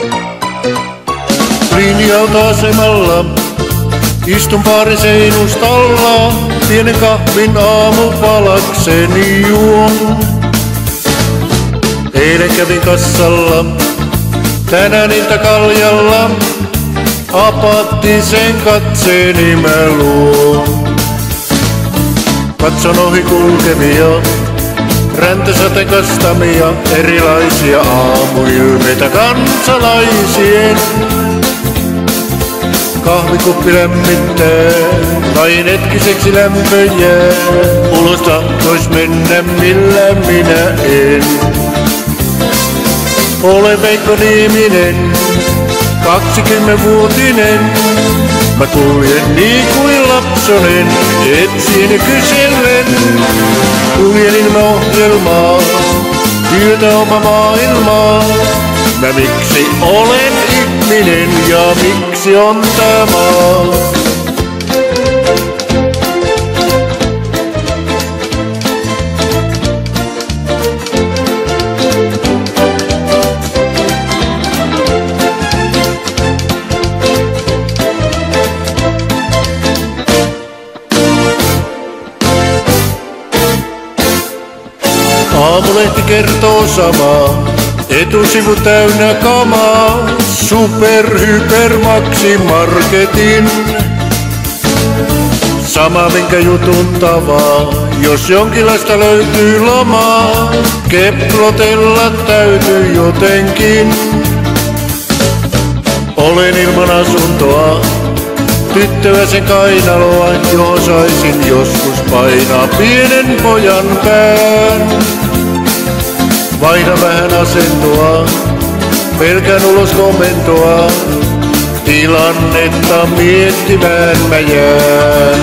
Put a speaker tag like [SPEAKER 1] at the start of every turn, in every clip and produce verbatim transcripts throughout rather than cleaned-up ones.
[SPEAKER 1] Linja-autoasemalla istun baarin seinustalla, pienen kahvin aamupalakseni juon. Eilen kävin kassalla, tänään iltakaljalla, apaattisen katseeni mä luon. Katson ohi kulkevia, räntäsateen kastamia, erilaisia aamuilmeitä kansalaisien. Kahvikuppi lämmittää, vain hetkiseksi lämpö jää. Ulos tahtois mennä, millä minä en. Olen Veikko-niminen, kaksikymmenvuotinen. Mä kuljen niin kuin lapsonen, etsin ja kysellen. Kuljen ilman ohjelmaa, työtä oma maailmaa. Mä miksi olen ihminen ja miksi on tää maa? Aamulehti kertoo samaa, etusivu täynnä kamaa, super, hyper, maxi, marketin. Sama minkä jutun tavaa, jos jonkinlaista löytyy lamaa, keplotella täytyy jotenkin. Olen ilman asuntoa, tyttöä sen kainaloa, johon saisin joskus painaa pienen pojan pään. Vaihda vähän asentoa, pelkän ulos komentoa, tilannetta miettimään mä jään.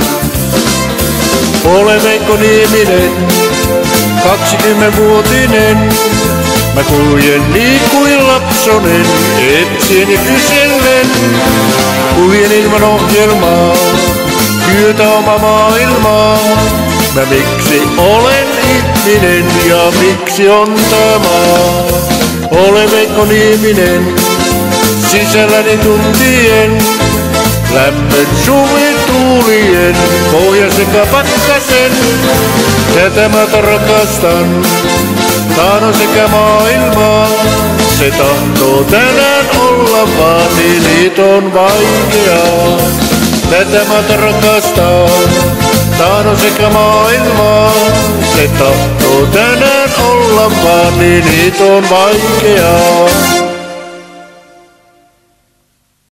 [SPEAKER 1] Olen Veikko-niminen, kaksikymmenvuotinen. Mä kuljen niin kuin lapsonen, etsin ja kysellen. Kuljen ilman ohjelmaa, työtä oma maailmaa. Mä miksi olen ihminen ja miksi on tää maa? Olen Veikko-niminen, sisälläni tuntien. Lämmön suvituulien, pohja sekä pakkasen. Tätä mä rakastan, tahdon sekä maailmaa. Se tahtoo tänään olla vaan, niin niitä on vaikeaa. Tätä mä rakastan, tahdon sekä maailmaa. Se tahtoo tänään olla vaan, niin niitä on vaikeaa.